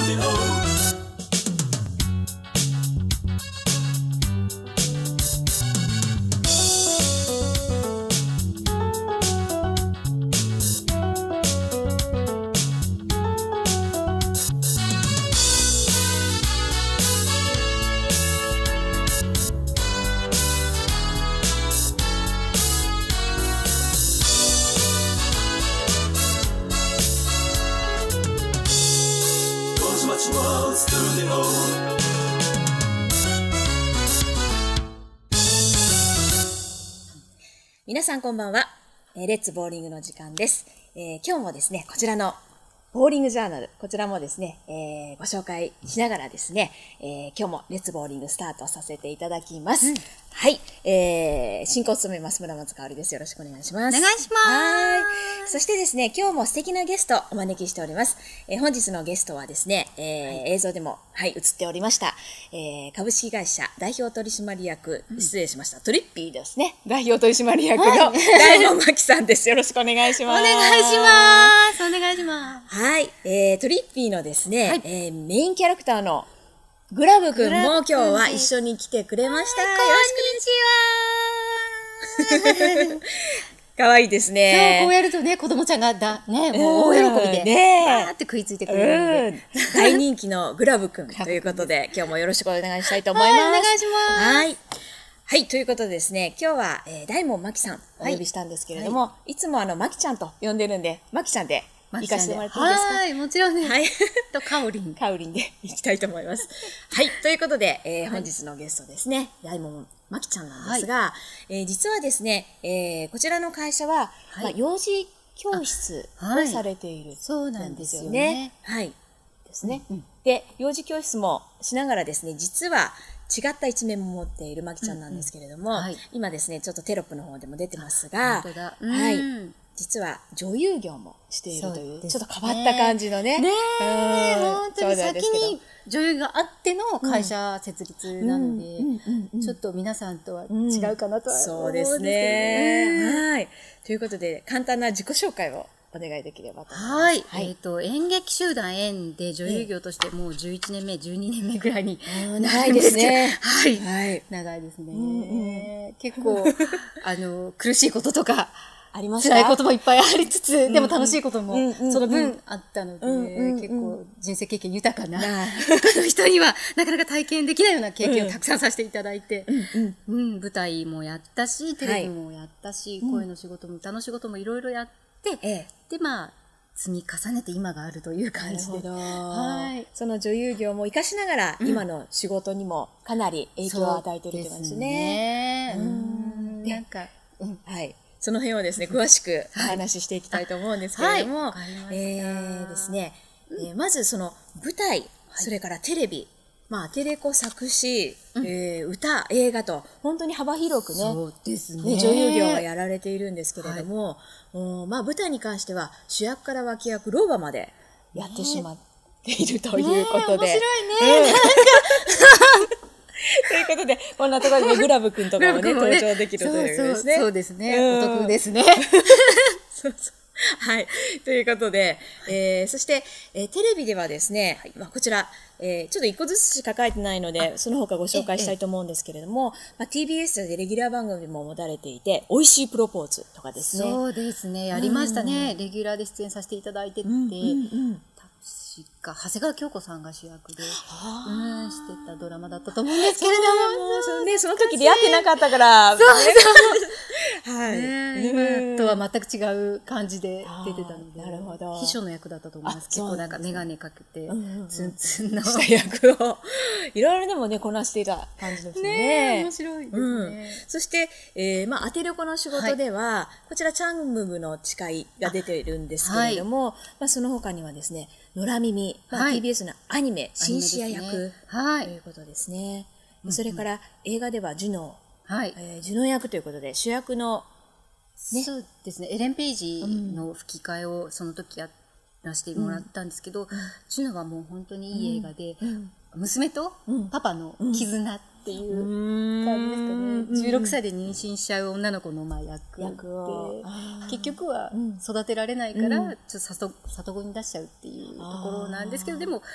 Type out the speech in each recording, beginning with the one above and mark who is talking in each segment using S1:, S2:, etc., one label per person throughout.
S1: the old. Much was through the old.
S2: 皆さんこんばんは。レッツボーリングの時間です。今日もですね、こちらのボーリングジャーナル、こちらもですね、ご紹介しながらですね、今日もレッツボーリングスタートさせていただきます。はい、進行を務めます村松香織です。よろしくお願いします。
S3: お願いします。
S2: はい。そしてですね、今日も素敵なゲストをお招きしております。本日のゲストはですね、映像でも、はい、映っておりました、株式会社代表取締役、失礼しました、トリッピーですね、代表取締役の大門真紀さんです。よろしくお願いします。
S3: お願いします。お願いします。
S2: はい、トリッピーのですね、メインキャラクターのグラブくんも今日は一緒に来てくれました。よろしくね。かわいいですね。
S3: そう、こうやるとね、子供ちゃんがね、もう大喜びで、バーって食いついてくれるんで。
S2: 大人気のグラブくんということで、今日もよろしくお願いしたいと思います。
S3: はい、お願いします。
S2: はい。はい、ということでですね、今日は、大門真紀さんお呼びしたんですけれども、いつも真紀ちゃんと呼んでるんで、真紀ちゃんで行かせてもらっていいですか？
S3: はい、もちろんね。
S2: はい。
S3: と、かおりん。
S2: かおりんで行きたいと思います。はい、ということで、本日のゲストですね、大門真紀ちゃんなんですが、実はですね、こちらの会社は、幼児教室をされている、
S3: そうなんですよね。
S2: はい。ですね。で、幼児教室もしながらですね、実は違った一面も持っている真紀ちゃんなんですけれども、今ですね、ちょっとテロップの方でも出てますが、はい。実は女優業もしているという、ちょっと変わった感じのね。
S3: ねえ、本当に先に女優があっての会社設立なので、ちょっと皆さんとは違うかなとは思うんですけどね。
S2: そうですね。はい。ということで、簡単な自己紹介をお願いできればと思います。
S3: はい。演劇集団縁で女優業としてもう11年目、12年目ぐらいに
S2: 長いですね。
S3: はい。長いですね。結構、苦しいこととか、辛いこともいっぱいありつつ、でも楽しいこともその分あったので、結構人生経験豊かな他の人にはなかなか体験できないような経験をたくさんさせていただいて、舞台もやったし、テレビもやったし、声の仕事も歌の仕事もいろいろやって、で、まあ、積み重ねて今があるという感じで。
S2: その女優業も活かしながら、今の仕事にもかなり影響を与えているという感じですね。
S3: なんか、
S2: はい。その辺をですね、詳しくお話ししていきたいと思うんですけれども、ですね、まずその舞台、それからテレビ、まあ、テレコ作詞、歌、映画と、本当に幅広くね、女優業をやられているんですけれども、まあ、舞台に関しては、主役から脇役、老婆までやってしまっているということで。
S3: 面白いね。
S2: ということで、こんなところでグラブくんとかもね、登場できるということですね。
S3: そうですね。お得ですね。
S2: そうそう。はい。ということで、そして、テレビではですね、まあ、こちら、ちょっと一個ずつしか書いてないので、その他ご紹介したいと思うんですけれども、まあ、TBS でレギュラー番組も持たれていて、美味しいプロポーズとかですね。
S3: そうですね。やりましたね。レギュラーで出演させていただいてて、確か長谷川京子さんが主役でしてたドラマだったと思うんですけれども、
S2: ね、その時出会ってなかったから、
S3: はい。今とは全く違う感じで出てたので、
S2: なるほど。
S3: 秘書の役だったと思います。結構なんかメガネかけて、ツンツンの
S2: 役をいろいろでもねこなしていた感じですね。
S3: 面白いですね。
S2: そして、まあアテレコの仕事ではこちらチャンムムの誓いが出ているんですけれども、まあその他にはですね、野良耳、TBS のアニメシンシア役ということですね。それから映画ではジュノー、ジュノー役ということで主役の
S3: そうですね、エレン・ペイジの吹き替えをその時やらせてもらったんですけど、ジュノーはもう本当にいい映画で、娘とパパの絆っていう感じですかね。16歳で妊娠しちゃう女の子の役を結局は育てられないからちょっと里子に出しちゃうっていうところなんですけど、でも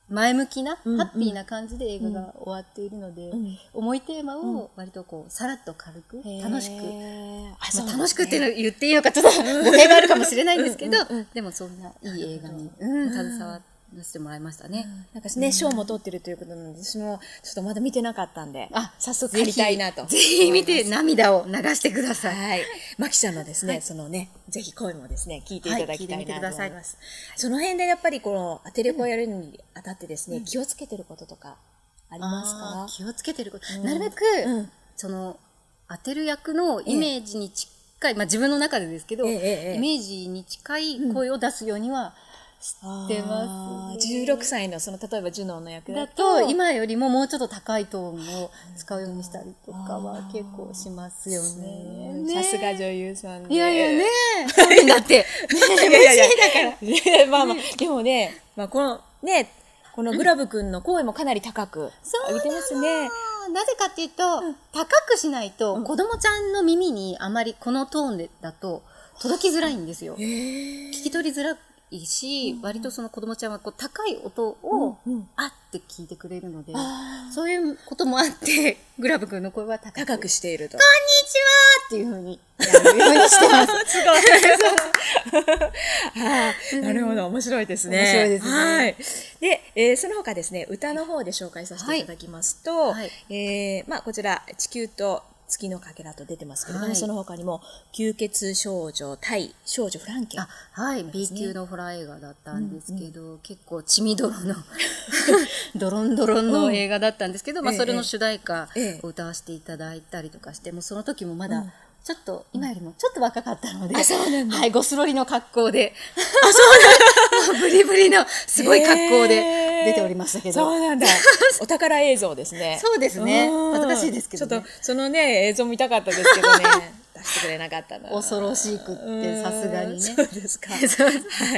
S3: 前向きな、ハッピーな感じで映画が終わっているので、重いテーマを割とこう、さらっと軽く、楽しく。楽しくっていうの言っていいのかちょっと語弊があるかもしれないんですけど、でもそんないい映画に、携わらせてもらいましたね。
S2: なんかね、賞も取ってるということなので、私もちょっとまだ見てなかったんで、早速借りたいなと。
S3: ぜひ見て涙を流してください。
S2: はい。マキちゃんのですね、そのね、ぜひ声もですね、聞いていただきたいなと思います。その辺でやっぱりこのアテレコをやるにあたってですね、気をつけてることとかありますか？
S3: 気をつけてること。なるべく、その、当てる役のイメージに近い、自分の中でですけど、イメージに近い声を出すようにはしてます。
S2: 16歳の、例えばジュノンの役
S3: だと、今よりももうちょっと高いトーンを使うようにしたりとかは結構しますよね。
S2: さすが女優さんで。
S3: いやいやね、そうになって。
S2: いやいやだから。まあまあ、でもね、このね、このグラブ君の声もかなり高く上げてますね。
S3: なぜかっていうと、高くしないと、子供ちゃんの耳にあまりこのトーンだと届きづらいんですよ。聞き取りづらいし、割とその子供ちゃんはこう高い音を、あって聞いてくれるので、そういうこともあって、グラブ君の声は高
S2: くしていると。
S3: こんにちはっていう風にやるようにしてます。
S2: すごい。なるほど、面白いですね。
S3: 面白いですね。
S2: はい。で、その他ですね、歌の方で紹介させていただきますと、こちら、地球と月のかけらと出てますけれども、その他にも、吸血少女対少女フランケン。
S3: はい、B 級のホラー映画だったんですけど、結構血みどろの、ドロンドロンの映画だったんですけど、それの主題歌を歌わせていただいたりとかして、もうその時もまだ、ちょっと、今よりもちょっと若かったので、はい、ゴスロリの格好で、ブリブリのすごい格好で出ておりましたけど。
S2: そうなんだ。お宝映像ですね。
S3: そうですね。恥ずかしいですけどね。
S2: ちょっと、そのね、映像見たかったですけどね。出してくれなかったな。
S3: 恐ろしくって、さすがにね。
S2: そうですか。はい。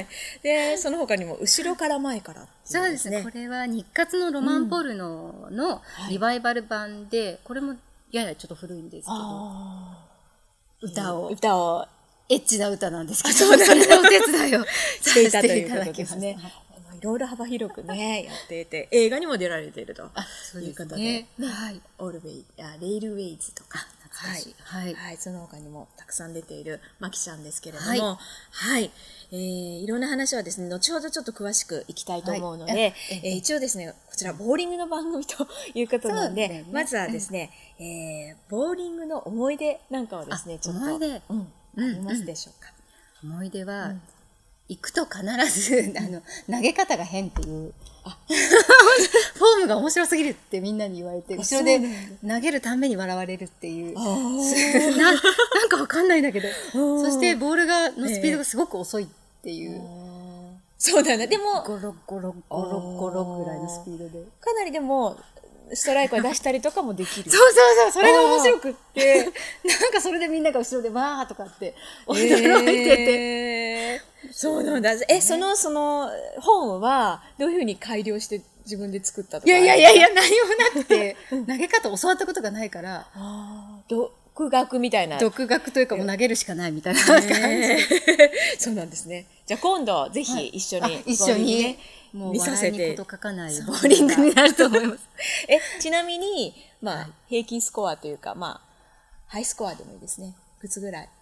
S2: で、その他にも、後ろから前から。
S3: そうですね。これは日活のロマンポルノのリバイバル版で、これもややちょっと古いんですけど、歌を、エッチな歌なんですけど、それのお手伝いを
S2: していたということですね。いろいろ幅広くね、やっていて、映画にも出られているということで、はい。レイルウェイズとか、はい。その他にもたくさん出ているマキちゃんですけれども、はい。いろんな話はですね、後ほどちょっと詳しくいきたいと思うので、一応ですね、こちらボーリングの番組ということなので、まずはですね、ボーリングの思い出なんかをですね、ちょっと、ありますでしょうか。
S3: 思い出は、行くと必ず、投げ方が変っていう。フォームが面白すぎるってみんなに言われて、後ろで投げるたんびに笑われるっていう。なんかわかんないんだけど。そしてボールのスピードがすごく遅いっていう。
S2: そうだね。でも、
S3: ゴロゴロゴロゴロぐらいのスピードで。
S2: かなりでも、ストライクを出したりとかもできる。
S3: そう、それが面白くって、なんかそれでみんなが後ろでわーとかって驚いてて。
S2: そうなんだ。その本はどういうふうに改良して自分で作ったとか？
S3: いや、何もなくて、投げ方教わったことがないから、
S2: 独学みたいな。
S3: 独学というかもう投げるしかないみたいな感じ。
S2: そうなんですね。じゃあ今度ぜひ一緒に。
S3: 一緒に。もう
S2: 見させて。
S3: こと書かないボーリングになると思います。
S2: ちなみに、平均スコアというか、ハイスコアでもいいですね。いくつぐらい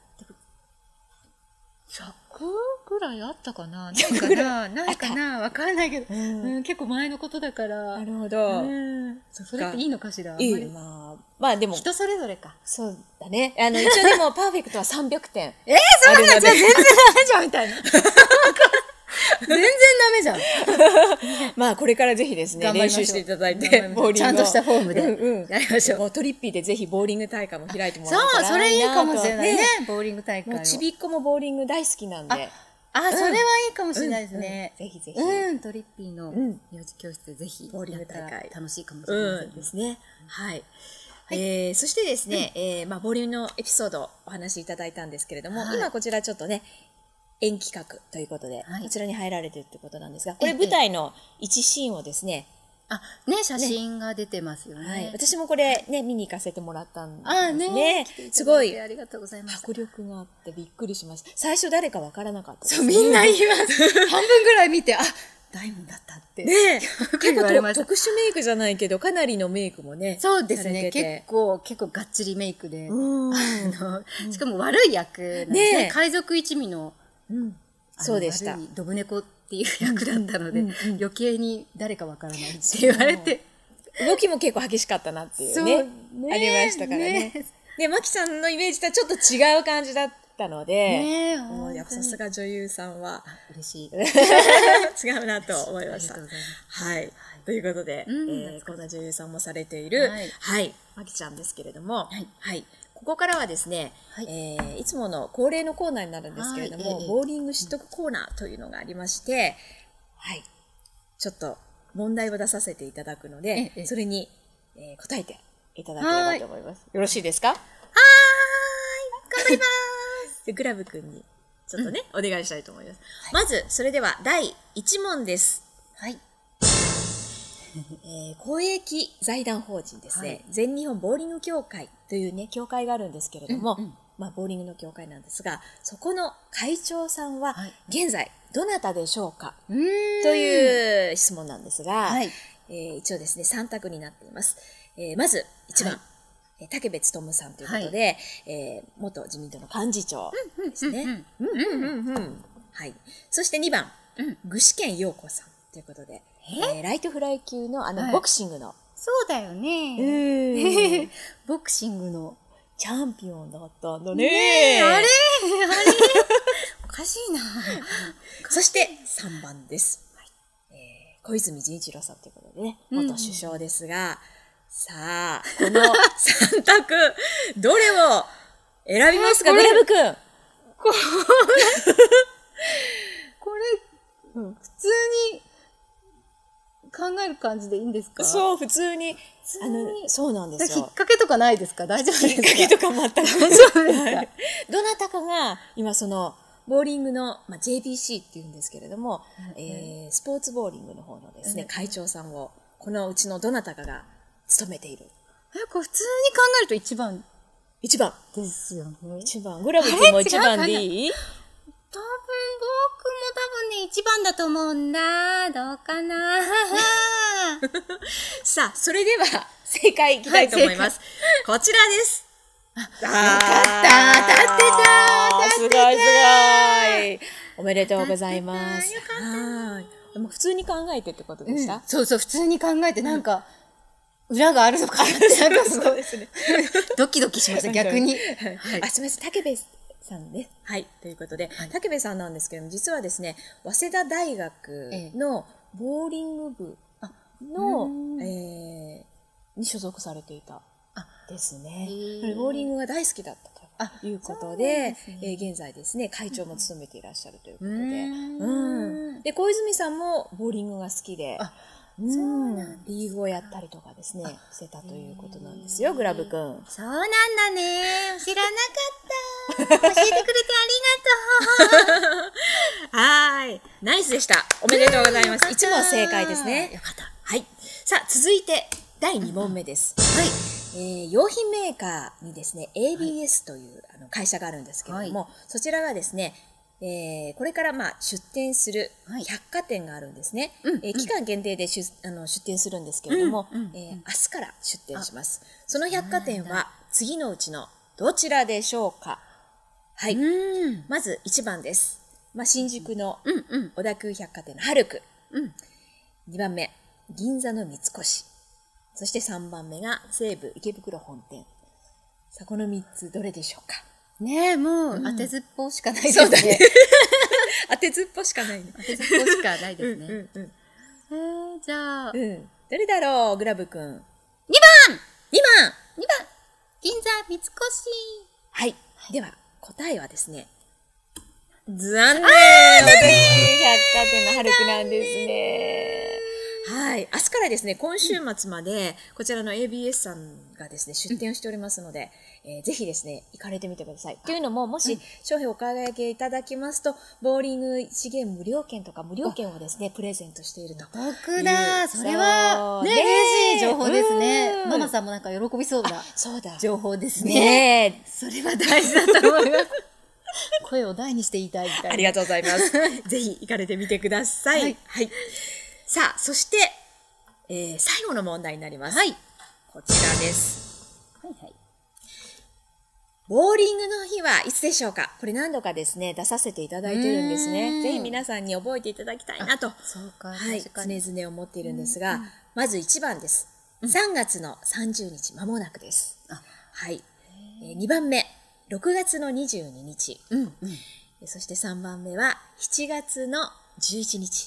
S3: ？100ぐらいあったかな？ないかなわかんないけど、結構前のことだから。
S2: なるほど。
S3: それっていいのかしら？
S2: いい。でも。
S3: 人それぞれか。
S2: そうだね。一応でもパーフェクトは300点。
S3: そうなんだ。じゃあ全然ダメじゃんみたいな。全然ダメじゃん。
S2: これからぜひですね、練習していただいて、
S3: ボーリング。ちゃんとしたフォームで。
S2: やりましょう。トリッピーでぜひボーリング大会も開いてもらったら。
S3: そう、それいいかもしれないね。ボーリング大会。
S2: ちびっこもボーリング大好きなんで。
S3: それはいいかもしれないですね。
S2: ぜひぜひ。
S3: トリッピーの幼児教室でぜひ、
S2: ボーリング大会。
S3: 楽しいかもしれない
S2: ですね。はい。そしてですね、ボーリングのエピソードをお話しいただいたんですけれども、今こちらちょっとね、演企画ということで、こちらに入られてるってことなんですが、これ舞台の一シーンをですね、
S3: 写真が出てますよね。
S2: 私もこれね、見に行かせてもらったんですね。すごい、
S3: ありがとうございます。
S2: 迫力があってびっくりしました。最初誰かわからなかったです。
S3: そう、みんな言います。半分ぐらい見て、ダイモンだったって。 て。
S2: ね結構
S3: 言われました
S2: 特殊メイクじゃないけど、かなりのメイクもね。
S3: そうですね。
S2: されてて
S3: 結構がっちりメイクで。
S2: うん
S3: しかも悪い役なんですね。
S2: ね
S3: 海賊一味の、
S2: そうでした
S3: 悪いドブ猫っていう役だったので、余計に誰かわからないって言われて。
S2: 動きも結構激しかったなっていう
S3: そう
S2: ね。
S3: ね
S2: ありましたからね。で、マキさんのイメージとはちょっと違う感じだったので、
S3: ねえ
S2: もうやっぱさすが女優さんは
S3: 嬉しい。
S2: 違うなと思いました。
S3: ありがとうございます
S2: はい。ということで、こんな女優さんもされている、はい、マキちゃんですけれども、はい。ここからはですね、いつもの恒例のコーナーになるんですけれども、ボーリング知得コーナーというのがありまして、はい。ちょっと問題を出させていただくので、それに、答えていただければと思います。よろしいですか？
S3: 頑張ります。
S2: でグラブ君にちょっとね、お願いしたいと思います。まず、それでは第1問です。
S3: はい。
S2: 公益財団法人ですね、全日本ボーリング協会というね、協会があるんですけれども、まあ、ボーリングの協会なんですが、そこの会長さんは、現在、どなたでしょうかという質問なんですが、一応ですね、3択になっています。まず、1番。武部勉さんということで、元自民党の幹事長ですね。はい。そして2番、具志堅用子さんということで、ライトフライ級のボクシングの、
S3: そうだよね。ボクシングの
S2: チャンピオンだったんだね。
S3: あれおかしいな。
S2: そして3番です。小泉純一郎さんということでね、元首相ですが、さあ、この3択、どれを選びますか、グラブ君。
S3: これ、普通に考える感じでいいんですか？
S2: そう、普通に、そうなんですよ。
S3: 引っ掛けとかないですか？大丈夫ですか？
S2: 引っ掛けとか全く。
S3: 大丈夫ですか？
S2: どなたかが、今その、ボーリングの、JBC っていうんですけれども、スポーツボーリングの方のですね、会長さんを、このうちのどなたかが務めている。
S3: これ普通に考えると1番。
S2: 1番。
S3: ですよね。
S2: 1番。グラブ君も1番でいい？
S3: 多分僕も多分ね、1番だと思うんだ。どうかな。
S2: さあ、それでは正解いきたいと思います。こちらです。
S3: よかった。当たってた。
S2: すごいすごい。おめでとうございます。はい。でも普通に考えてってことでした？
S3: そうそう、普通に考えてなんか、裏があるのかなって、なんか
S2: そうですね。
S3: ドキドキしました、逆に。
S2: あ、すみません、武部さんね。はい。ということで、武部さんなんですけれども、実はですね、早稲田大学のボーリング部の、に所属されていたですね。ボーリングが大好きだったということで、現在ですね、会長も務めていらっしゃるということで、で、小泉さんもボーリングが好きで、リーグをやったりとかですね、してたということなんですよ、グラブ君。
S3: そうなんだね。知らなかった。教えてくれてありがとう。
S2: はい。ナイスでした。おめでとうございます。1問正解ですね。
S3: よかった。
S2: はい。さあ、続いて、第2問目です。はい。用品メーカーにですね、ABS という会社があるんですけれども、そちらがですね、これから出店する百貨店があるんですね。期間限定で出店するんですけれども、明日から出店します。その百貨店は次のうちのどちらでしょうか？はい。まず1番です。新宿の小田急百貨店のハルク。2番目、銀座の三越。そして3番目が西武池袋本店。さあ、この3つどれでしょうか？
S3: ねえ、もう当てずっぽうしかないですね。
S2: 当てずっぽしかないね。
S3: 当てずっぽうしかないですね。じゃあ、
S2: どれだろう、グラブくん。2番 !2 番
S3: 銀座三越。
S2: はい。では、答えはですね、残念、小田急百貨店のハルクなんですね。はい。明日からですね、今週末まで、こちらの ABS さんがですね、出店をしておりますので、ぜひですね、行かれてみてください。というのも、もし、商品をお買い上げいただきますと、ボーリング1ゲーム無料券とか無料券をですね、プレゼントしていると。
S3: 得だ。それは、ね、嬉しい情報ですね。ママさんもなんか喜びそうな情報ですね。
S2: ねえ。
S3: それは大事だと思います。声を大にして言いたいみたいな。
S2: ありがとうございます。ぜひ行かれてみてください。はい。 さあ、そして、最後の問題になります。
S3: はい。
S2: こちらです。
S3: はいはい。
S2: ボーリングの日はいつでしょうか？これ何度かですね、出させていただいてるんですね。ぜひ皆さんに覚えていただきたいなと、
S3: そうか、
S2: はい、
S3: 確かに
S2: 常々思っているんですが、まず1番です。3月の30日、間もなくです。はい。2番目、6月の22日。そして3番目は7月の11日。さ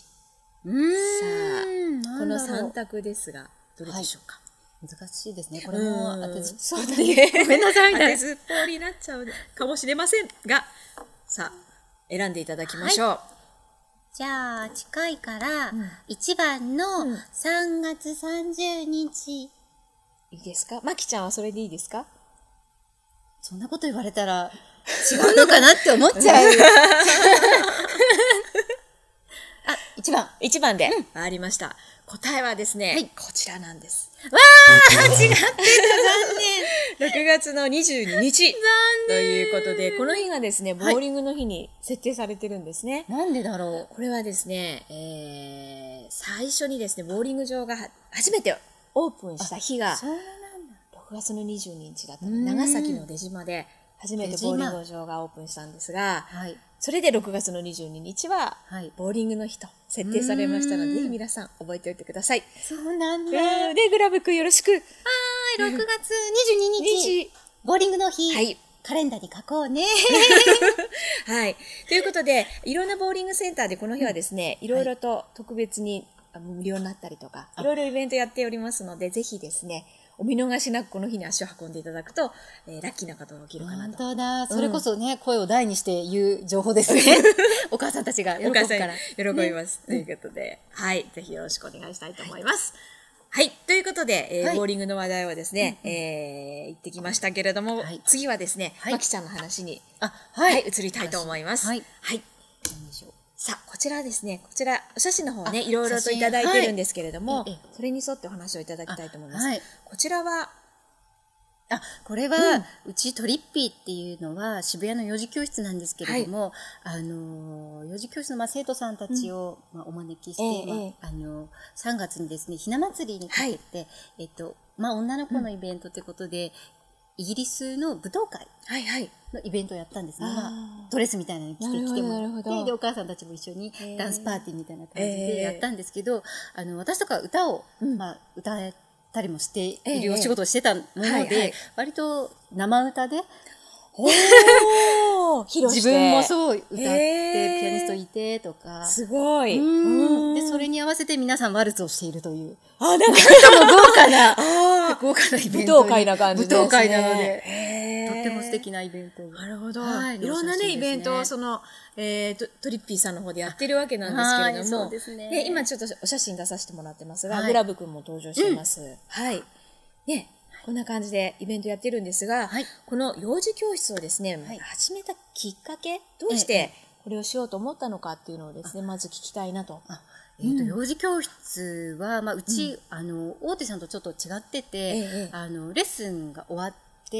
S2: あ、この3択ですが、どれでしょうか？
S3: 難しいですね。これも当てずっぽう
S2: で、ごめんなさい。当てずっぽうになっちゃうかもしれませんが、さあ、選んでいただきましょう。
S3: じゃあ、近いから、1番の3月30日。
S2: いいですか？まきちゃんはそれでいいですか？
S3: そんなこと言われたら、違うのかなって思っちゃう。あ、1番。
S2: 1番で、ありました。答えはですね、こちらなんです。
S3: わー、違ってた、残
S2: 念。6月の22日。
S3: 残
S2: ということで、この日がですね、ボーリングの日に設定されてるんですね。
S3: なんでだろう。
S2: これはですね、最初にですね、ボーリング場が初めてオープンした日が、
S3: そうなんだ。
S2: 6月の22日だったので、長崎の出島で初めてボーリング場がオープンしたんですが、それで6月の22日は、ボーリングの日と設定されましたので、ぜひ皆さん覚えておいてください。
S3: そうなんだ。
S2: で、グラブくんよろしく。
S3: 6月22日、ボーリングの日。
S2: はい。
S3: カレンダーに書こうね。
S2: はい。ということで、いろんなボーリングセンターでこの日はですね、いろいろと特別に無料になったりとか、いろいろイベントやっておりますので、ぜひですね、お見逃しなくこの日に足を運んでいただくと、ラッキーなことが起きるかなと。
S3: 本当だ。それこそね、声を大にして言う情報ですね。お母さんたちが喜ぶから。
S2: 喜びます。ということで、はい。ぜひよろしくお願いしたいと思います。はい。ということで、ボーリングの話題はですね、言ってきましたけれども、次はですね、まきちゃんの話に、移りたいと思います。はい。何でしょう。さあ、こちらですね、こちら、お写真の方ね、いろいろといただいてるんですけれども、それに沿ってお話をいただきたいと思います。こちらは、
S3: これは、うちトリッピーっていうのは渋谷の幼児教室なんですけれども、幼児教室の生徒さんたちをお招きして、3月にですね、ひな祭りにかけて、女の子のイベントってことで、イギリスの舞踏会のイベントをやったんですね。ドレスみたいなのに着てきてもらって、で、お母さんたちも一緒にダンスパーティーみたいな感じでやったんですけど、私とか歌を、歌えたりもしているお仕事をしてたもので、割と生歌で、自分もそう歌って、ピアニストいてとか。
S2: すごい。
S3: で、それに合わせて皆さんワルツをしているという。
S2: なんか
S3: 豪華なイベント。
S2: 舞踏会な感じですね。
S3: 舞踏会なので、とっても素敵なイベント。
S2: なるほど。いろんなね、イベントをその、トリッピーさんの方でやってるわけなんですけれども、で今ちょっとお写真出させてもらってますが、グラブくんも登場してます。はい。ね。こんな感じでイベントやってるんですが、この幼児教室をですね、始めたきっかけ、どうしてこれをしようと思ったのかっていうのをですね、まず聞きたいなと。
S3: 幼児教室は、うち、大手さんとちょっと違ってて、レッスンが終わって、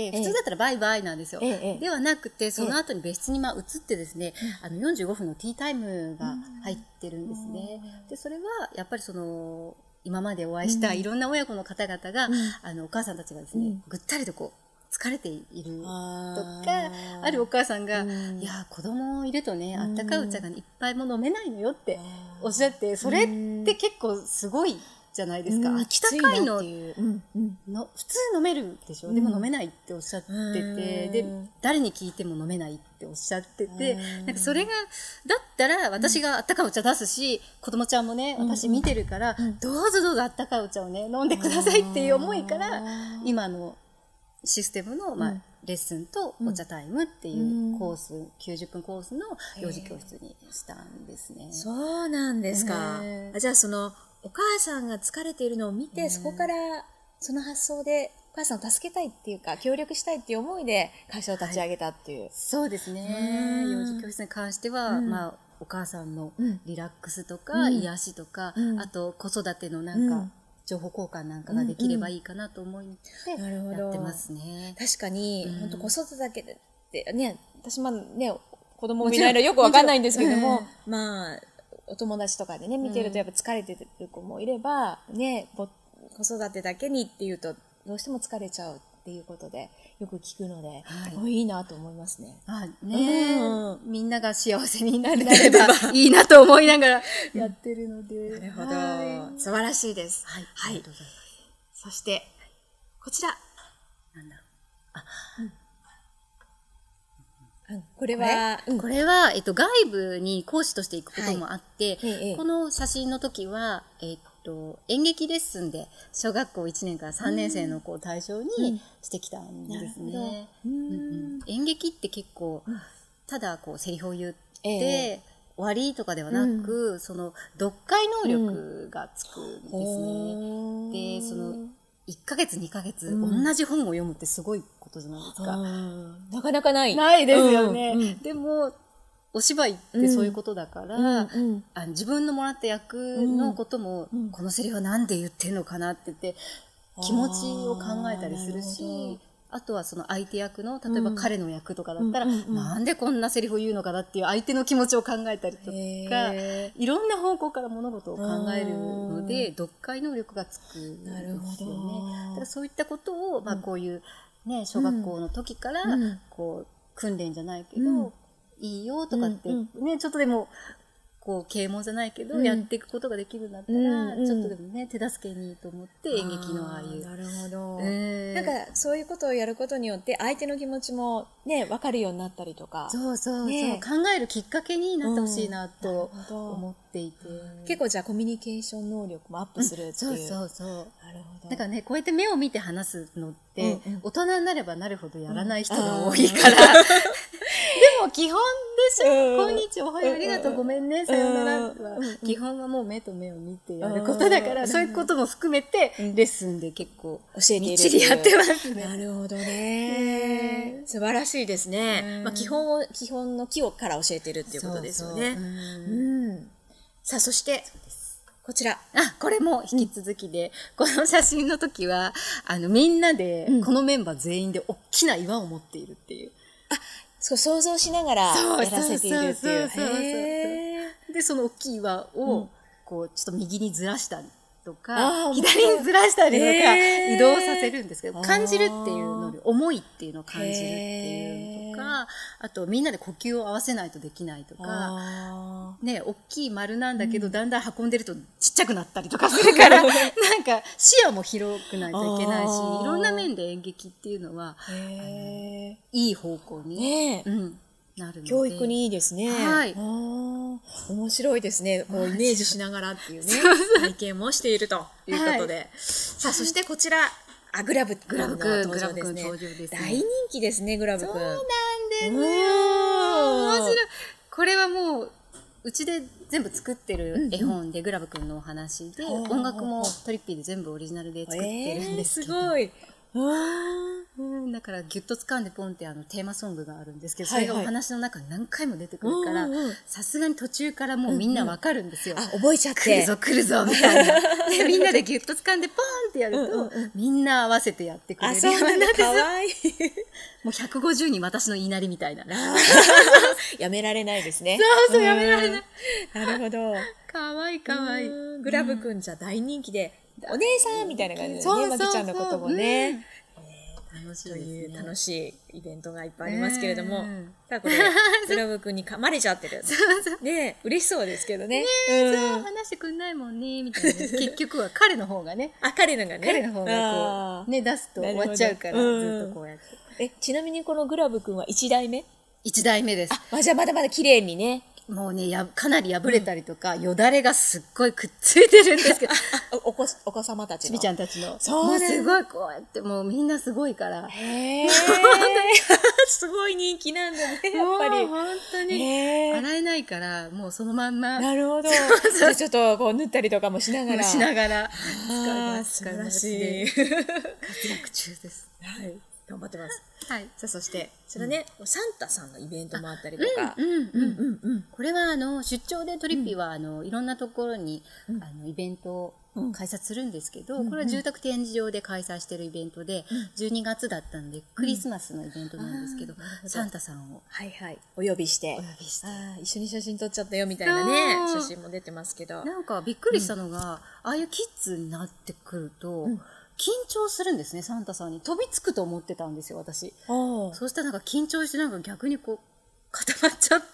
S3: 普通だったらバイバイなんですよ。ではなくて、その後に別室に移ってですね、45分のティータイムが入ってるんですね。で、それは、やっぱり今までお会いしたいろんな親子の方々が、お母さんたちがですね、ぐったりと疲れているとか、あるお母さんが、いや、子供いるとね、あったかいお茶がいっぱいも飲めないのよっておっしゃって、それって結構すごいじゃないですか。あったかいの、普通飲めるでしょ。でも飲めないっておっしゃってて、で、誰に聞いても飲めないっておっしゃってて、なんかそれが、だったら私があったかいお茶出すし、子供ちゃんもね、私見てるから、どうぞどうぞあったかいお茶をね、飲んでくださいっていう思いから、今のシステムの、レッスンとお茶タイムっていうコース、90分コースの幼児教室にしたんですね。
S2: そうなんですか。じゃあお母さんが疲れているのを見て、そこからその発想でお母さんを助けたいっていうか、協力したいっていう思いで会社を立ち上げたっていう。
S3: そうですね。幼児教室に関しては、お母さんのリラックスとか、癒しとか、あと子育ての情報交換なんかができればいいかなと思ってやってますね。
S2: 確かに、本当子育てだけでね、私もね、子供もいないのよくわかんないんですけども、 お友達とかでね、見てるとやっぱ疲れてる子もいれば、ね、子育てだけにっていうと、どうしても疲れちゃうっていうことで、よく聞くので、いいなと思いますね。
S3: みんなが幸せになればいいなと思いながらやってるので。
S2: なるほど。素晴らしいです。はい。ありがとうございます。そして、こちら。なんだろう。これは、
S3: 外部に講師として行くこともあって、この写真の時は、演劇レッスンで小学校1年から3年生の子を対象にしてきたんですね。演劇って結構、ただこうセリフを言って終わりとかではなく、その読解能力がつくんですね。で、その1ヶ月2ヶ月、同じ本を読むってすごいことじゃないですか。
S2: なかなかない。
S3: ないですよね。でもお芝居ってそういうことだから、自分のもらった役のことも、このセリフは何で言ってんのかなって言って、気持ちを考えたりするし、あとはその相手役の、例えば彼の役とかだったら、なんでこんなセリフを言うのかなっていう相手の気持ちを考えたりとか、いろんな方向から物事を考えるので、読解能力がつくんですよね。だからそういったことを、こういうね、小学校の時から、こう、訓練じゃないけど、いいよとかって、ね、ちょっとでも、こう、啓蒙じゃないけど、やっていくことができるんだったら、ちょっとでもね、手助けにと思って、演劇のああいう。
S2: なるほど。なんか、そういうことをやることによって、相手の気持ちもね、わかるようになったりとか。
S3: そう。考えるきっかけになってほしいなと思っていて。
S2: 結構じゃあ、コミュニケーション能力もアップするっていう。
S3: そう。
S2: なるほど。
S3: だからね、こうやって目を見て話すのって、大人になればなるほどやらない人が多いから。でも基本でしょ。こんにちは、おはよう、ありがとう、ごめんね、さようならは。基本はもう目と目を見てやることだから、そういうことも含めて、レッスンで結構、
S2: 教えている。
S3: みっちりやってますね。
S2: なるほどね。素晴らしいですね。基本の木から教えてるっていうことですよね。さあ、そして、こちら。
S3: これも引き続きで、この写真の時は、みんなで、このメンバー全員で大きな岩を持っているっていう。
S2: そう想像しながらやらせているっていう。
S3: で、その大きい岩を、こう、ちょっと右にずらしたりとか、左にずらしたりとか、移動させるんですけど、感じるっていうので、重いっていうのを感じるっていうのとか、あと、みんなで呼吸を合わせないとできないとか、ね、大きい丸なんだけど、だんだん運んでるとちっちゃくなったりとかするから、なんか視野も広くないといけないし、いろんな面で演劇っていうのは、いい方向になるので。
S2: 教育にいいですね。
S3: はい。
S2: 面白いですね。こうイメージしながらっていうね、体験もしているということで。さあ、そしてこちら、グラブ君の登場ですね。大人気ですね、グラブ君。
S3: そうなんですよ。面白い。これはもう、うちで全部作ってる絵本で、グラブ君のお話で、音楽もトリッピーで全部オリジナルで作ってるんですけど。
S2: すごい。
S3: だからギュッと掴んでポンってテーマソングがあるんですけど、それがお話の中に何回も出てくるから、さすがに途中からもうみんなわかるんですよ。
S2: 覚えちゃって。
S3: 来るぞみたいな。で、みんなでギュッと掴んでポンってやると、みんな合わせてやってくれるようになって、
S2: かわいい。
S3: もう150人私の言いなりみたいな。
S2: やめられないですね。
S3: そう、やめられない。
S2: なるほど。
S3: かわいいかわいい。
S2: グラブくんじゃ大人気で、お姉さんみたいな感じでね、まきちゃんのこともね。という楽しいイベントがいっぱいありますけれども、さあこれ、グラブ君に噛まれちゃってる。ね、嬉しそうですけどね。
S3: そう、話してくんないもんね、みたいな。結局は彼の方がね。
S2: 彼の方
S3: がこう、ね、出すと終わっちゃうから、ずっとこうやって。
S2: ちなみにこのグラブ君は1代目
S3: ?1 代目です。
S2: じゃあまだまだ綺麗にね。
S3: もうね、かなり破れたりとか、よだれがすっごいくっついてるんですけど。
S2: お子様たちの。
S3: ちびちゃんたちの。
S2: そうね。
S3: すごいこうやって、もうみんなすごいから。
S2: すごい人気なんだね、やっぱり。
S3: 本当に。洗えないから、もうそのまんま。
S2: なるほど。ちょっとこう塗ったりとかもしながら。
S3: しながら。
S2: 素晴らしい。
S3: 活躍中です。
S2: はい。 頑張ってます。
S3: はい。
S2: さあ、そして、それね、サンタさんのイベントもあったりとか。
S3: これは出張でトリッピーはいろんなところにイベントを開催するんですけど、これは住宅展示場で開催しているイベントで、12月だったんでクリスマスのイベントなんですけど、サンタさんを
S2: はいはい、お呼びして、一緒に写真撮っちゃったよみたいなね、写真も出てますけど。
S3: なんかびっくりしたのが、ああいうキッズになってくると、緊張するんですね、サンタさんに。飛びつくと思ってたんですよ、私。そうしたらなんか緊張して逆にこう固まっちゃって、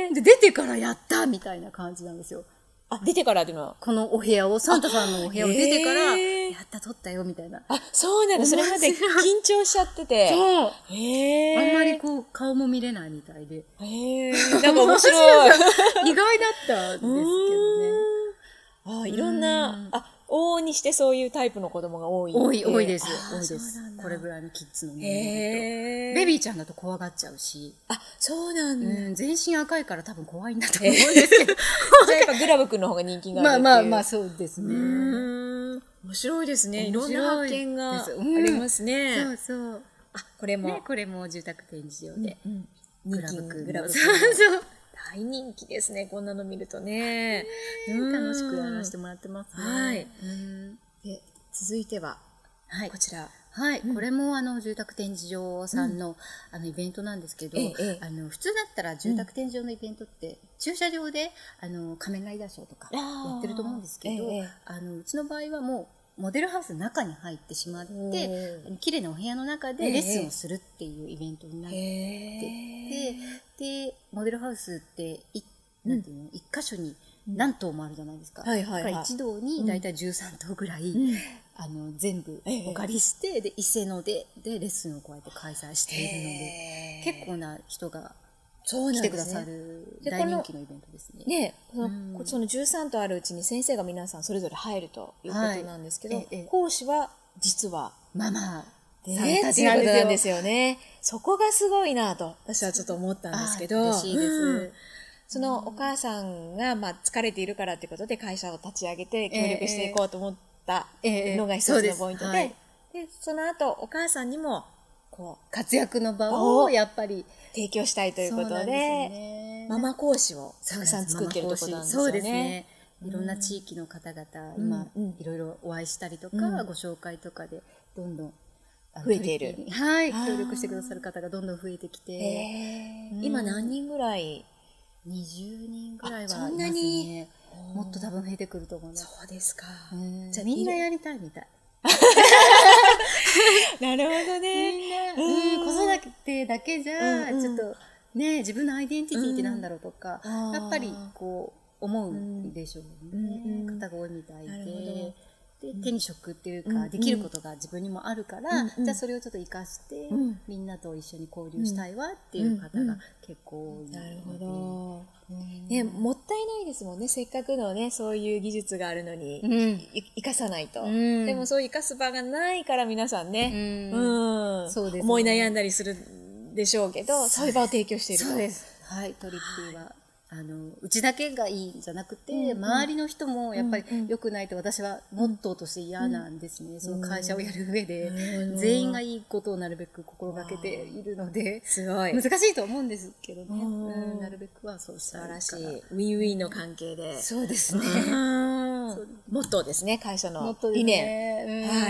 S3: で出てからやったみたいな感じなんですよ。
S2: あ、出てからっていうのは
S3: このお部屋を、サンタさんのお部屋を出てから、やった、撮ったよみたいな。
S2: あ、そうなんだ。それまで緊張しちゃってて。
S3: そう。あんまりこう顔も見れないみたいで。
S2: なんか面白い。
S3: 意外だったんですけどね。
S2: いろんな、往々にしてそういうタイプの子供が多い。
S3: 多いです。多いです。これぐらいのキッズのものベビーちゃんだと怖がっちゃうし。
S2: あ、そうなんだ。
S3: 全身赤いから多分怖いんだと思うんですけど。
S2: じゃあやっぱグラブ君の方が人気があるっていう。
S3: まあそうですね。
S2: 面白いですね。いろんな発見がありますね。
S3: そうそう。
S2: あ、これも
S3: 住宅展示場で。
S2: グラブ君。大人気ですね。こんなの見るとね。
S3: 楽しくやらせてもらってますね。
S2: はい。で、続いては、こちら。
S3: はい。これも住宅展示場さんのイベントなんですけど、普通だったら住宅展示場のイベントって駐車場で仮面ライダーショーとかやってると思うんですけど、うちの場合はもうモデルハウスの中に入ってしまって、綺麗なお部屋の中でレッスンをするっていうイベントになってて、で、モデルハウスってなんていうの、一箇所に何棟もあるじゃないですか。一棟にだいたい13棟ぐらい、全部お借りして、で、伊勢野でレッスンをこうやって開催しているので、結構な人が来てくださる大人気のイベントですね。
S2: ね、その13棟あるうちに先生が皆さんそれぞれ入るということなんですけど、講師は実は
S3: ママ
S2: さんたちなんですよね。そこがすごいなと私はちょっと思ったんですけど、
S3: 嬉しいです。
S2: そのお母さんが疲れているからってことで会社を立ち上げて協力していこうと思ったのが一つのポイントで、その後お母さんにもこう
S3: 活躍の場をやっぱり
S2: 提供したいということで、ママ講師をたくさん作ってるところなんですよね。
S3: そうですね。いろんな地域の方々、今いろいろお会いしたりとか、ご紹介とかでどんどん
S2: 増えている。
S3: はい、協力してくださる方がどんどん増えてきて、
S2: 今何人ぐらい
S3: ？20人ぐらいは、そんなにもっと多分増えてくると思います。
S2: そうですか。
S3: じゃあみんなやりたいみたい。
S2: なるほどね。
S3: みんな、子育てだけじゃ、ちょっとね、自分のアイデンティティってなんだろうとか、やっぱりこう思うでしょうね。方が多いみたいで。手に職っていうか、できることが自分にもあるから、じゃあそれをちょっと活かして、みんなと一緒に交流したいわっていう方が結構多い。
S2: なるほど。ね、もったいないですもんね。せっかくのね、そういう技術があるのに、生かさないと。でもそう生かす場がないから皆さんね、思い悩んだりするでしょうけど、そういう場を提供していると。
S3: そうです。はい、トリッピーは。うちだけがいいんじゃなくて、周りの人もやっぱり良くないと私はモットーとして嫌なんですね。その会社をやる上で、全員がいいことをなるべく心がけているので、
S2: すごい。
S3: 難しいと思うんですけどね。なるべくはそうした
S2: らしい。ウィンウィンの関係で。
S3: そうですね。
S2: モットーですね、会社の理念。はい。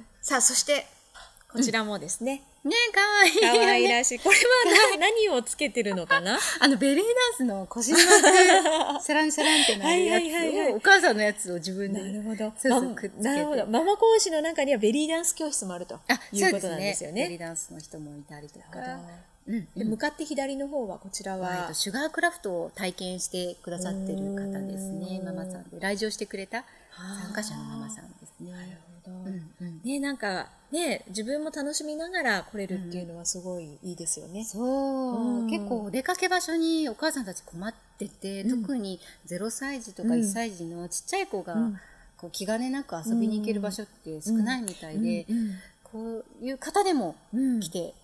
S2: さあ、そして、こちらもですね。
S3: ね、かわいい。
S2: かわいらしい。これは何をつけてるのかな？
S3: ベリーダンスの腰に巻く、シャランシャランってなるやつを、お母さんのやつを自分で。
S2: なるほど。
S3: くっつけて。
S2: なるほど。ママ講師の中にはベリーダンス教室もあるということなんですよね。
S3: ベリーダンスの人もいたりとか。
S2: 向かって左の方はこちらは、
S3: シュガークラフトを体験してくださってる方ですね。ママさんで。来場してくれた参加者のママさんですね。
S2: なるほど。ね、なんか、ね、自分も楽しみながら来れるっていうのはすごいいいですよね。
S3: そう。結構お出かけ場所にお母さんたち困ってて、特に0歳児とか1歳児のちっちゃい子が、こう気兼ねなく遊びに行ける場所って少ないみたいで、こういう方でも来て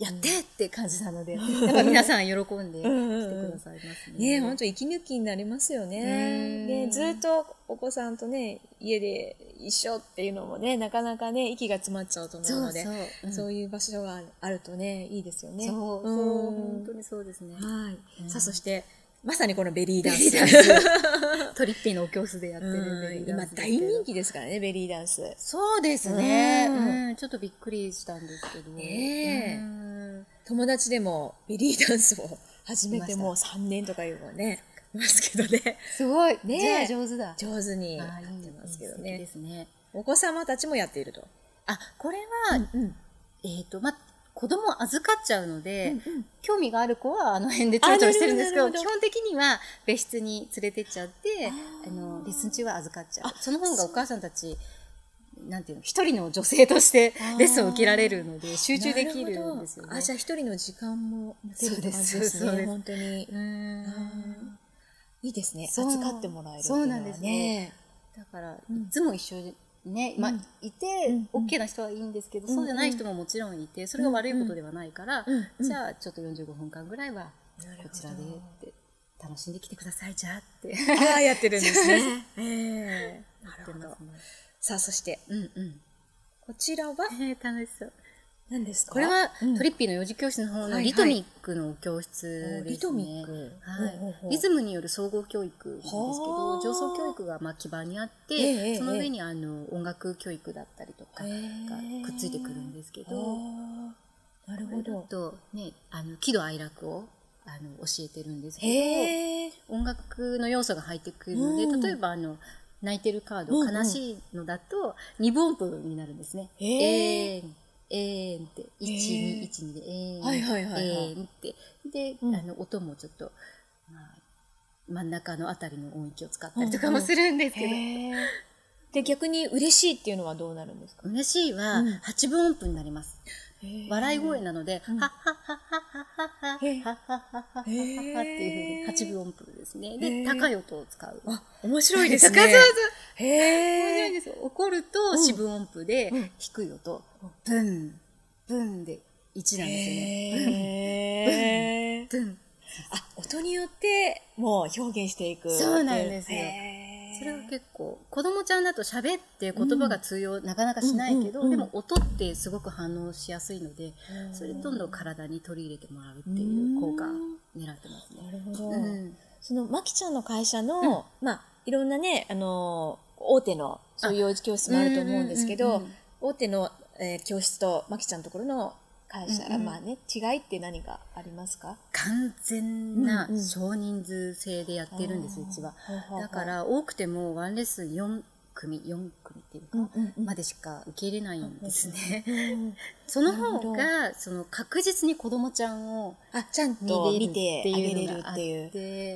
S3: やってって感じなので、やっぱ皆さん喜んで来てくださいますね。
S2: ね、本当息抜きになりますよね。で、ずっとお子さんとね、家で一緒っていうのもね、なかなかね、息が詰まっちゃうと思うので、そういう場所があるとね、いいですよね。
S3: 本当にそうですね。
S2: はい。さあ、そして、まさにこのベリーダンス。
S3: トリッピーのお教室でやってるベリーダンス。
S2: 今大人気ですからね、ベリーダンス。
S3: そうですね。ちょっとびっくりしたんですけど。
S2: 友達でもベリーダンスを始めてもう3年とかいうのね、いますけどね。
S3: すごい。
S2: ね、
S3: じゃあ上手だ。
S2: 上手にやってますけどね。
S3: ですね。
S2: お子様たちもやっていると。
S3: あ、これは、子供預かっちゃうので、興味がある子はあの辺でちょろちょろしてるんですけど、基本的には別室に連れてっちゃって、レッスン中は預かっちゃう。その方がお母さんたち、なんていうの、一人の女性としてレッスンを受けられるので、集中できるんですよね。
S2: じゃあ一人の時間も持てるって感じですね。本当に。いいですね。預かってもらえるっていうのはね。そうなんですね。
S3: だから、いつも一緒にね、いて、OK な人はいいんですけど、そうじゃない人ももちろんいて、それが悪いことではないから、じゃあちょっと45分間ぐらいは、こちらでって、楽しんできてください、じゃあって。
S2: やってるんですね。なるほど。さあ、そして、こちらは
S3: 楽しそう。
S2: 何ですか？
S3: これはトリッピーの幼児教室の方のリトミックの教室ですね。
S2: リトミック。
S3: リズムによる総合教育なんですけど、上層教育が基盤にあって、その上に音楽教育だったりとかがくっついてくるんですけど、
S2: なるほど。
S3: とね、喜怒哀楽を教えてるんですけど、音楽の要素が入ってくるので、例えば泣いてるカード、悲しいのだと二分音符になるんですね。って、1、2、1、2で、って。で、音もちょっと、真ん中のあたりの音域を使ったりとかもするんですけど。
S2: で、逆に嬉しいっていうのはどうなるんですか？
S3: 嬉しいは、8分音符になります。笑い声なので、はっはっはっはっはっはっはっはっはっはっはっていうふうに8分音符ですね。で、高い音を使う。
S2: 面白いですね。
S3: 面白いですよ。怒ると四分音符で、低い音、ブン、ブンで1なんですよね。ブン、ブン。
S2: 音によってもう表現していく。
S3: そうなんですよ。それは結構、子供ちゃんだと喋って言葉が通用なかなかしないけど、でも音ってすごく反応しやすいので、それどんどん体に取り入れてもらうっていう効果を狙ってますね。
S2: なるほど。そのまきちゃんの会社の、いろんなね、大手のそういう幼児教室もあると思うんですけど、大手の教室とまきちゃんのところの会社、違いって何かありますか？
S3: 完全な少人数制でやってるんです、うちは。だから多くてもワンレッスン4組っていうか、までしか受け入れないんですね。その方が、確実に子供ちゃんを
S2: ちゃんと見てあげれるっていう。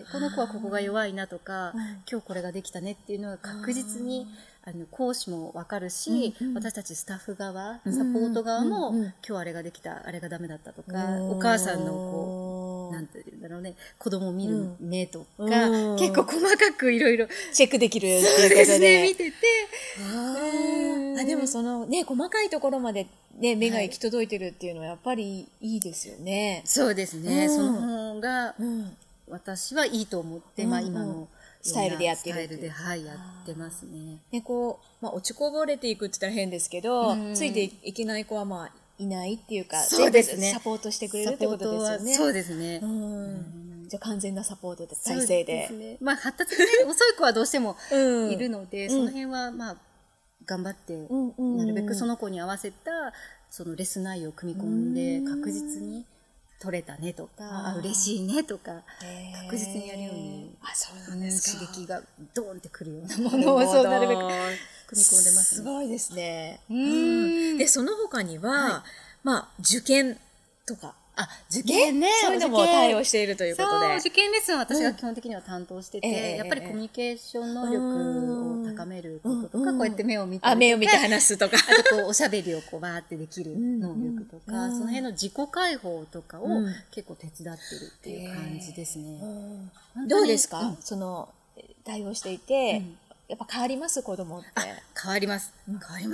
S3: この子はここが弱いなとか、今日これができたねっていうのが確実に、講師もわかるし、私たちスタッフ側、サポート側も、今日あれができた、あれがダメだったとか、お母さんのなんていうんだろうね、子供を見る目とか、結構細かくいろいろ
S2: チェックできるっていうことで。
S3: 見てて。
S2: でもそのね、細かいところまでね、目が行き届いてるっていうのはやっぱりいいですよね。
S3: そうですね。その方が、私はいいと思って、今の、
S2: スタイルでやってる。
S3: スタイルで、やってますね。
S2: 落ちこぼれていくって言ったら変ですけど、ついていけない子はいないっていうか、
S3: そうですね。
S2: サポートしてくれるってことですよね。
S3: そうですね。
S2: じゃあ完全なサポートで、体制で。
S3: そうですね。発達が遅い子はどうしてもいるので、その辺は頑張って、なるべくその子に合わせた、そのレッスン内容を組み込んで、確実に、取れたねとか、嬉しいねとか、確実にやるように、刺激がドーンってくるようなものをなるべく組み込んでますね。
S2: すごいですね。で、その他には、受験とか。
S3: 受験ね。
S2: そういうのも対応しているということで。
S3: 受験レッスンは私が基本的には担当してて、やっぱりコミュニケーション能力を高めることとか、こうやって目を見て。
S2: 目を見て話すとか。
S3: あとおしゃべりをバーってできる能力とか、その辺の自己解放とかを結構手伝ってるっていう感じですね。
S2: どうですか？対応していて、やっぱ変わります子供って。
S3: 変わります。変わります。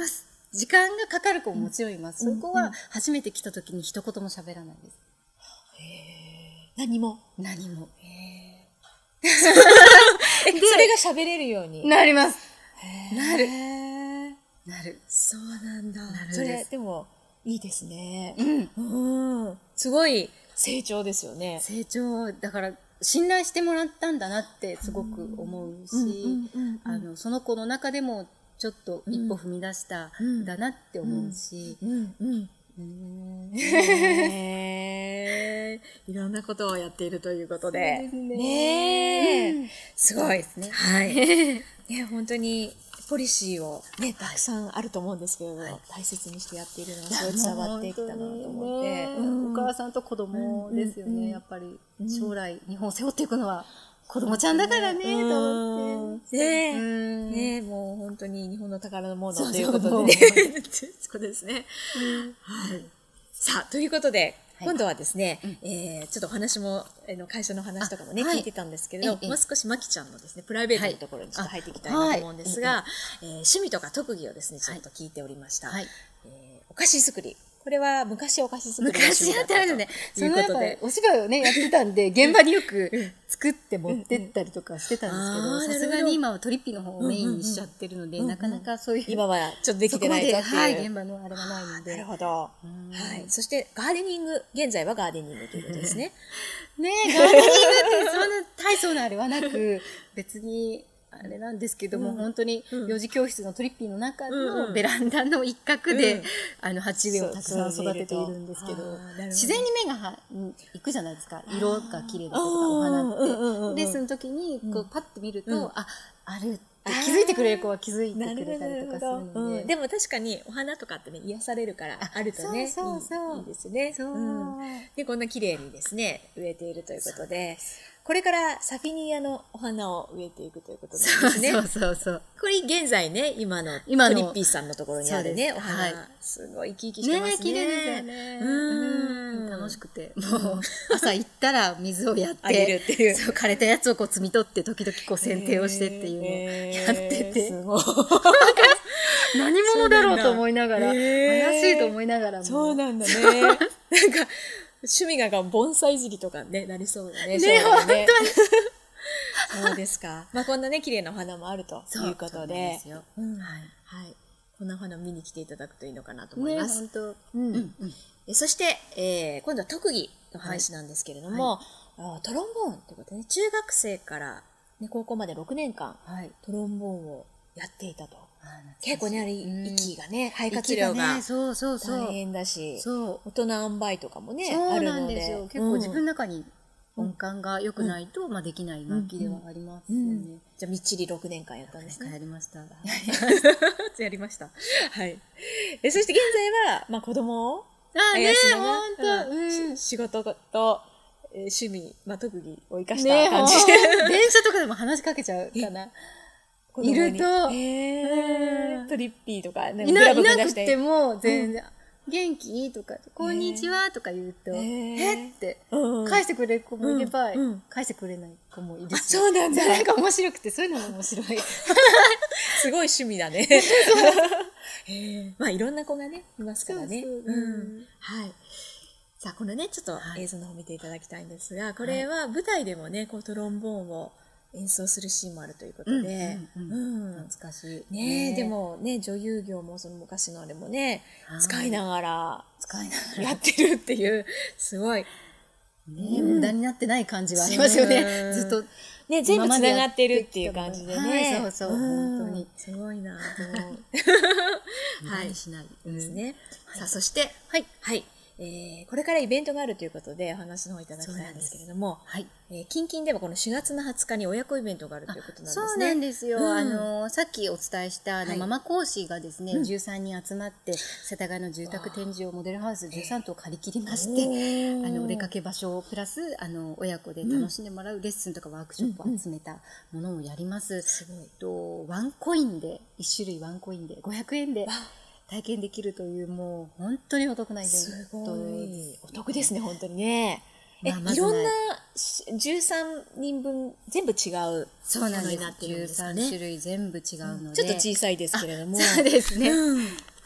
S3: 時間がかかる子ももちろんいます。そこは初めて来た時に一言も喋らないです。
S2: 何も。
S3: 何も。
S2: それが喋れるように。
S3: なります。
S2: なる。
S3: なる。
S2: そうなんだ。
S3: なるんです
S2: それ、でも、いいですね。
S3: うん。
S2: うん。すごい成長ですよね。
S3: 成長、だから、信頼してもらったんだなってすごく思うし、その子の中でもちょっと一歩踏み出したんだなって思うし、
S2: いろんなことをやっているということで。
S3: そうですね。
S2: ねえ。すごいですね。はい。ね、本当に、ポリシーをね、たくさんあると思うんですけれども、大切にしてやっているのがすごい伝わってきたなと思って。
S3: お母さんと子供ですよね、やっぱり。将来、日本を背負っていくのは子供ちゃんだからね、と思って。
S2: ねえ、もう本当に日本の宝のものということで。そうですね。はい。さあ、ということで、今度はですね、ちょっとお話も、会社の話とかもね、聞いてたんですけれど、もう少しまきちゃんのですね、プライベートのところにちょっと入っていきたいなと思うんですが、趣味とか特技をですね、ちょっと聞いておりました。お菓子作り。これは昔お菓子作りの趣味だったということで。
S3: お芝居をね、やってたんで、現場によく作って持ってったりとかしてたんですけど、さすがに今はトリッピーの方をメインにしちゃってるので、なかなかそういう。
S2: 今はちょっとできてないぞっていう。
S3: はい、現場のあれがないので。
S2: なるほど。はい。そして、ガーデニング。現在はガーデニングということですね。
S3: ねえ、ガーデニングってそんな大層なあれはなく、別に、あれなんですけども、本当に幼児教室のトリッピーの中のベランダの一角で、鉢植えをたくさん育てているんですけど、自然に目が行くじゃないですか。色が綺麗だとか、お花って。で、その時に、こう、パッと見ると、あるって気づいてくれる子は気づいてくれたりとかするので。
S2: でも確かにお花とかってね、癒されるからあるとね、いいですね。で、こんな綺麗にですね、植えているということで、これからサフィニアのお花を植えていくということなんですね。
S3: そう。
S2: これ現在ね、今のトリッピーさんのところにあるね、お花。すごい生き生きしてますね。
S3: 綺麗ですよね。楽しくて。もう、朝行ったら水をやって、
S2: あげるっていう。
S3: 枯れたやつをこう摘み取って、時々こう剪定をしてっていうのをやってて。
S2: すごい。
S3: 何者だろうと思いながら、怪しいと思いながらも。
S2: そうなんだね。なんか、趣味が盆栽いじりとかね、なりそうだね。
S3: 本当に。
S2: そうですか。まあこんなね、綺麗なお花もあるということで。
S3: はい。
S2: こんなお花を見に来ていただくといいのかなと思います。
S3: 本
S2: 当。そして、今度は特技の話なんですけれども、トロンボーンってことでね、中学生から高校まで6年間、トロンボーンをやっていたと。結構ね、息がね、肺活量が大変だし、大人塩梅とかもね、あるので。
S3: 結構自分の中に音感が良くないと、できない楽器ではありますよね。
S2: じゃあ、みっちり6年間やったんですね。
S3: やりました。
S2: やりました。はい。そして現在は、子供を
S3: あね、
S2: ほんと。仕事と、趣味、特技を生かした感じで。
S3: 電車とかでも話しかけちゃうかな。いると、
S2: トリッピーとか、
S3: いなくても、全然、元気とか、こんにちはとか言うと、って、返してくれる子もいれば、返してくれない子もいるし。
S2: そうなんだ。
S3: なんか面白くて、そういうのも面白い。
S2: すごい趣味だね。いろんな子がね、いますからね。はい。さあ、このね、ちょっと映像の方見ていただきたいんですが、これは舞台でもね、トロンボーンを演奏するシーンもあるということで、
S3: 懐かしい。
S2: ね。でもね、女優業もその昔のあれもね、使いながらやってるっていう、すごい。
S3: 無駄になってない感じはありますよね。ずっと。
S2: ね、全部つながってるっていう感じでね。
S3: そう、本当に。
S2: すごいなと思う。
S3: はい。しない。
S2: ですね。さあ、そして、はい。これからイベントがあるということでお話の方いただきたいんですけれども、近々ではこの4月の20日に親子イベントがあるということなんですね。
S3: そうなんですよ。さっきお伝えしたママ講師がですね、13人集まって、世田谷の住宅展示をモデルハウス13棟借り切りまして、お出かけ場所プラス、親子で楽しんでもらうレッスンとかワークショップを集めたものをやります。ワンコインで、1種類ワンコインで、500円で、体験できるという、もう本当にお得なイベント。
S2: すごい。お得ですね、本当にね。いろんな13人分全部違う
S3: ものになってるんですかね。13種類全部違うので。
S2: ちょっと小さいですけれども。
S3: そうですね。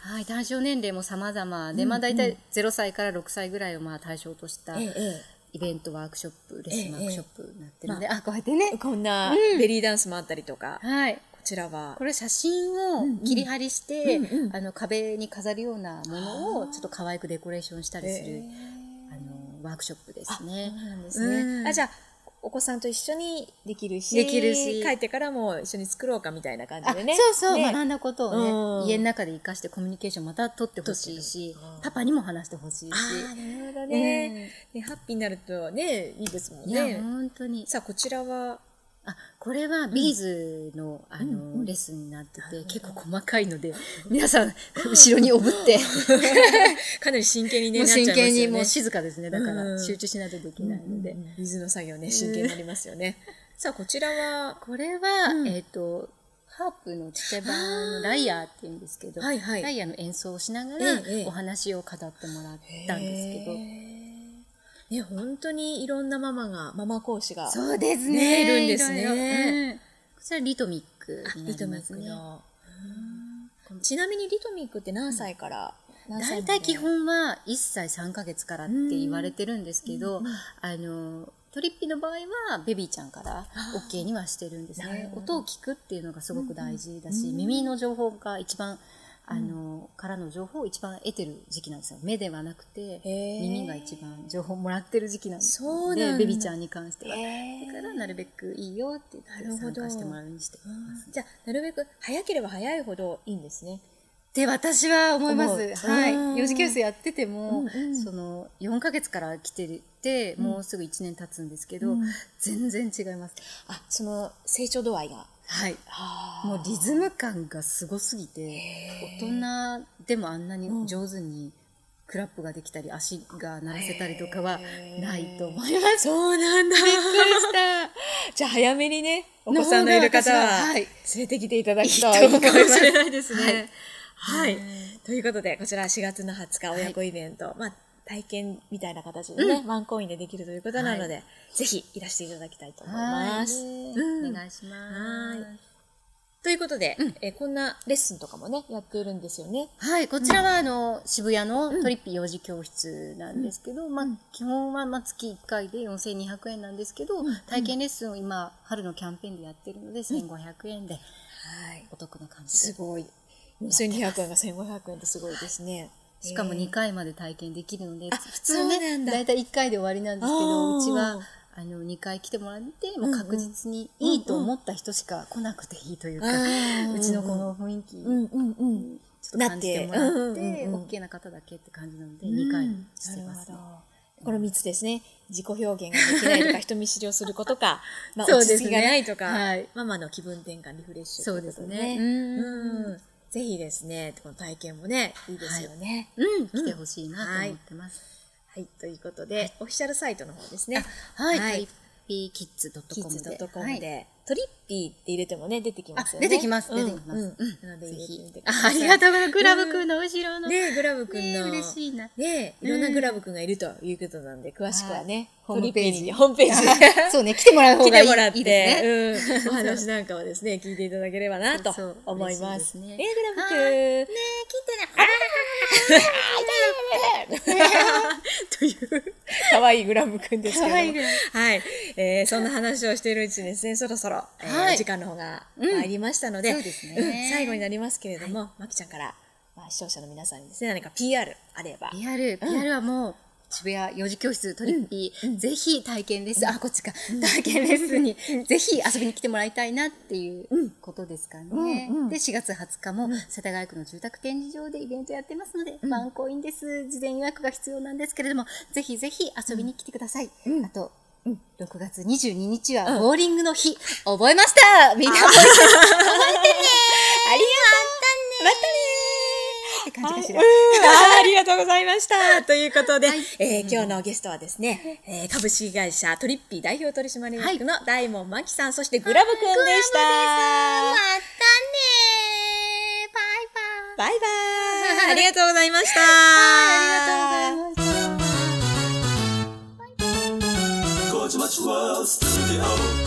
S3: はい、対象年齢も様々で、まあ大体0歳から6歳ぐらいをまあ対象としたイベント、ワークショップ、レッスンワークショップになってるので、こうやってね。
S2: こんなベリーダンスもあったりとか。はい。こちらは。
S3: これ写真を切り貼りして、壁に飾るようなものをちょっと可愛くデコレーションしたりする、ワークショップですね。
S2: そうなんですね。じゃあ、お子さんと一緒にできるし、帰ってからも一緒に作ろうかみたいな感じでね。
S3: そう、学んだことをね、家の中で活かしてコミュニケーションまた取ってほしいし、パパにも話してほしいし。
S2: なるほどね。ハッピーになるとね、いいですもんね。
S3: いや、本当に。
S2: さあ、こちらは、
S3: これはビーズの、レッスンになってて、結構細かいので、皆さん、後ろにおぶって。
S2: かなり真剣にね、なっちゃいますよね。
S3: 真剣にもう静かですね。だから、集中しないとできないので。
S2: ビーズの作業ね、真剣になりますよね。さあ、こちらは、
S3: これは、ハープのちっちゃい版のライヤーって言うんですけど、ライヤーの演奏をしながら、お話を語ってもらったんですけど、
S2: ね、本当にいろんなママ講師が、
S3: そうですね、
S2: いるんですね。
S3: こちらリトミックになりますね。
S2: ちなみにリトミックって何歳から
S3: 大体基本は1歳3ヶ月からって言われてるんですけど、トリッピーの場合はベビーちゃんから OK にはしてるんですね。音を聞くっていうのがすごく大事だし、耳の情報が一番からの情報を一番得てる時期なんですよ。目ではなくて、耳が一番情報をもらってる時期なんですね。ベビーちゃんに関しては。だからなるべくいいよって言って参加してもらうようにしてます。
S2: じゃあ、なるべく早ければ早いほどいいんですね。
S3: って私は思います。はい。幼児教室やってても、その、4ヶ月から来てて、もうすぐ1年経つんですけど、全然違います。
S2: その成長度合いが。
S3: はい。もうリズム感がすごすぎて、大人でもあんなに上手にクラップができたり、足が鳴らせたりとかはないと思います。
S2: そうなんだ。
S3: びっくりした。
S2: じゃあ早めにね、お子さんのいる方は連れてきていただくといいかもしれないですね。はい。ということで、こちら4月の20日親子イベント、体験みたいな形でね、ワンコインでできるということなので、ぜひいらしていただきたいと思います。
S3: お願いします。
S2: ということで、こんなレッスンとかもね、やっているんですよね。
S3: はい、こちらは渋谷のトリッピー幼児教室なんですけど、基本は月1回で4200円なんですけど、体験レッスンを今、春のキャンペーンでやってるので、1500円で、お得な感じで。
S2: すごい。4200円が1500円ってすごいですね。
S3: しかも2回まで体験できるので、普通ね、だいたい1回で終わりなんですけど、うちは、2回来てもらって、もう確実にいいと思った人しか来なくていいというか、うちのこの雰囲気、ちょっと感じてもらって、OK な方だけって感じなので、2回してますね。
S2: この3つですね。自己表現ができないとか、人見知りをすることか、落ち着きがないとか、ママの気分転換、リフレッシュ。
S3: そうですね。
S2: ぜひですね、この体験もね、いいですよね。
S3: 来てほしいなと思ってます。
S2: はい、ということで、オフィシャルサイトの方ですね。
S3: はい、トリッピーキッズ
S2: .com で、トリッピーって入れてもね、出てきますよね。
S3: 出てきます、出てきます。
S2: なので、ぜひ。
S3: ありがとうございます。グラブくんの後ろの。
S2: ね、グラブくんの。
S3: 嬉しいな。
S2: ね、いろんなグラブくんがいるということなんで、詳しくはね、
S3: ホームページ。
S2: そう
S3: ね、来てもらう方がいい。
S2: 来てもらって、お話なんかはですね、聞いていただければなと思います。ね、グラブくん。
S3: ね、来て
S2: という、可愛いグラブくんですけども。はい。そんな話をしているうちにですね、そろそろ、時間の方が参りましたので、最後になりますけれども、まきちゃんから、視聴者の皆さんにですね、何か PR あれば。
S3: PR はもう、渋谷幼児教室トリッピー、ぜひ体験レッスン、こっちか、体験レッスンにぜひ遊びに来てもらいたいなっていうことですかね。で、4月20日も世田谷区の住宅展示場でイベントやってますので、ワンコインです。事前予約が必要なんですけれども、ぜひぜひ遊びに来てください。あと、6月22日はボーリングの日、覚えました。みんな覚えてね。ありがとう。またね。って感じかしら。
S2: ありがとうございました。ということで、今日のゲストはですね、株式会社トリッピー代表取締役の大門真紀さん、そしてグラブくんでした。
S3: またね。
S2: バイバイ。ありがとうございました。
S3: ありがとうございました。
S1: Much World Studio